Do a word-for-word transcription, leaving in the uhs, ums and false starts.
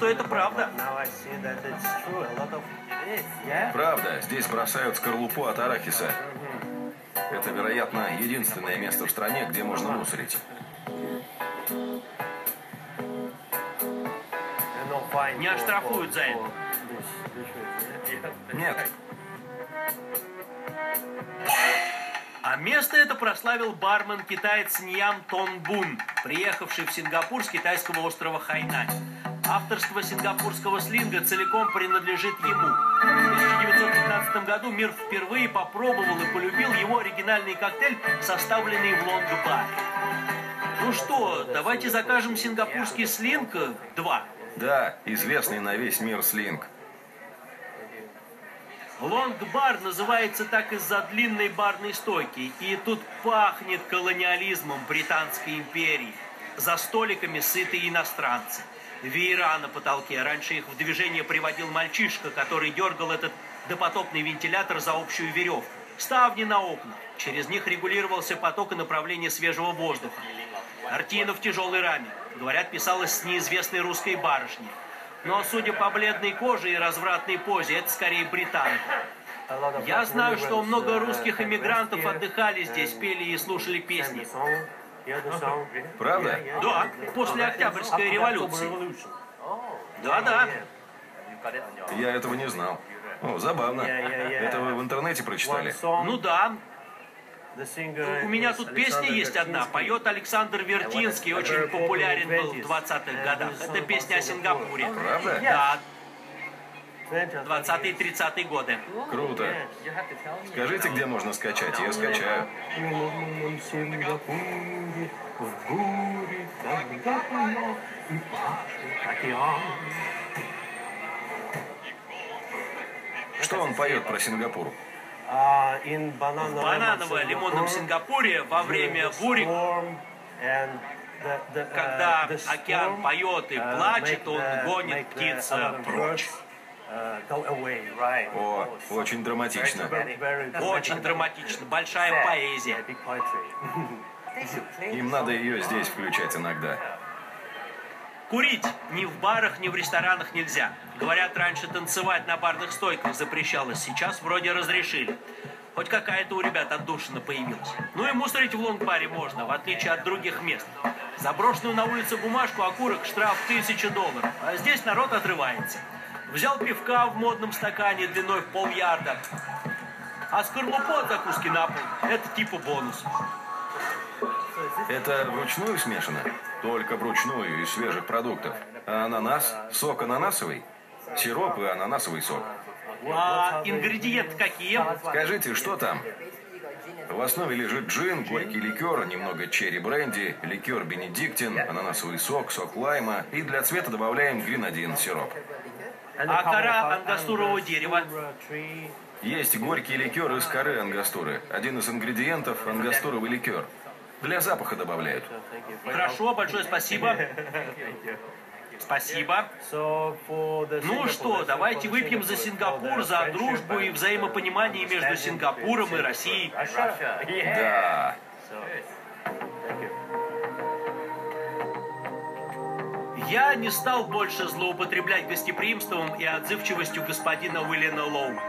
что это правда. Правда, здесь бросают скорлупу от арахиса. Это, вероятно, единственное место в стране, где можно мусорить. Не оштрафуют за это? Нет. А место это прославил бармен-китаец Ньям Тон Бун, приехавший в Сингапур с китайского острова Хайнань. Авторство сингапурского слинга целиком принадлежит ему. В тысяча девятьсот пятнадцатом году мир впервые попробовал и полюбил его оригинальный коктейль, составленный в лонг-баре. Ну что, давайте закажем сингапурский слинг два. Да, известный на весь мир слинг. Лонг-бар называется так из-за длинной барной стойки. И тут пахнет колониализмом Британской империи. За столиками сытые иностранцы. Веера на потолке. Раньше их в движение приводил мальчишка, который дергал этот допотопный вентилятор за общую веревку. Ставни на окна. Через них регулировался поток и направление свежего воздуха. Картина в тяжелой раме. Говорят, писалась с неизвестной русской барышней. Но, судя по бледной коже и развратной позе, это скорее британка. Я знаю, что много русских эмигрантов отдыхали здесь, пели и слушали песни. Правда? Да, после Октябрьской революции. Да-да. Я этого не знал. О, забавно. Это вы в интернете прочитали? Ну да. У меня тут песня есть одна. Поет Александр Вертинский, очень популярен был в двадцатых годах. Это песня о Сингапуре. Правда? Да. двадцатые-тридцатые годы. Круто. Скажите, где можно скачать, я скачаю. Что он поет про Сингапур? В бананово-лимонном Сингапуре во время бури, когда океан поет и плачет, он гонит птиц прочь. О, очень драматично. Очень драматично. Большая поэзия. Им надо ее здесь включать иногда. Курить ни в барах, ни в ресторанах нельзя. Говорят, раньше танцевать на барных стойках запрещалось. Сейчас вроде разрешили. Хоть какая-то у ребят отдушина появилась. Ну и мусорить в лонг-баре можно, в отличие от других мест. Заброшенную на улице бумажку, окурок, штраф тысяча долларов. А здесь народ отрывается. Взял пивка в модном стакане длиной в полярда. А скорлупу от закуски на пол – это типа бонус. Это вручную смешано? Только вручную из свежих продуктов. А ананас? Сок ананасовый? Сироп и ананасовый сок. А ингредиенты какие? Скажите, что там? В основе лежит джин, горький ликер, немного черри-бренди, ликер бенедиктин, ананасовый сок, сок лайма и для цвета добавляем гренадин, сироп. А кора ангастурового дерева? Есть горький ликер из коры ангастуры. Один из ингредиентов – ангастуровый ликер. Для запаха добавляют. Хорошо, большое спасибо. Спасибо. Ну что, давайте выпьем за Сингапур, за дружбу и взаимопонимание между Сингапуром и Россией. Да. Я не стал больше злоупотреблять гостеприимством и отзывчивостью господина Уильяма Лоу.